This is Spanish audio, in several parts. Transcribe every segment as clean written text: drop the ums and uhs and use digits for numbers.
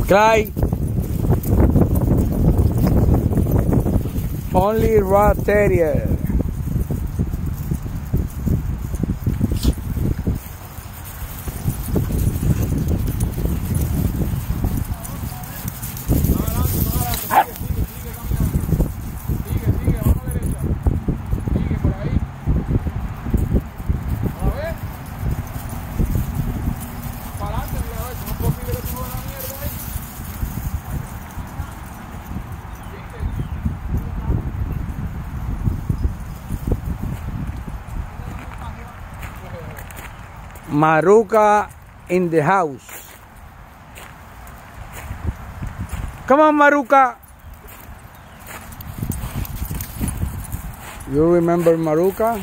Clyde. Only raw terrier. Maruca in the house. Come on, Maruca. You remember Maruca?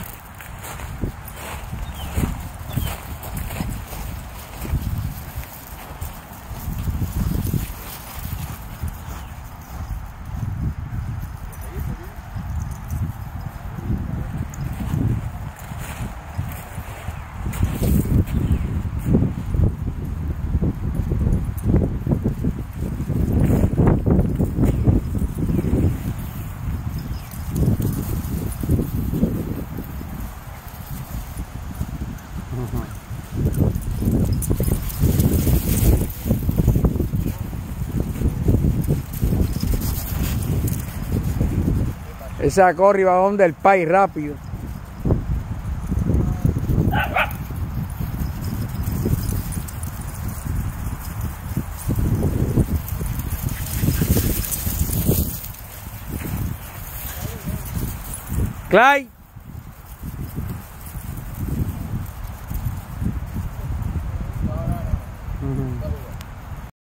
Esa corre va donde el país rápido. Clyde.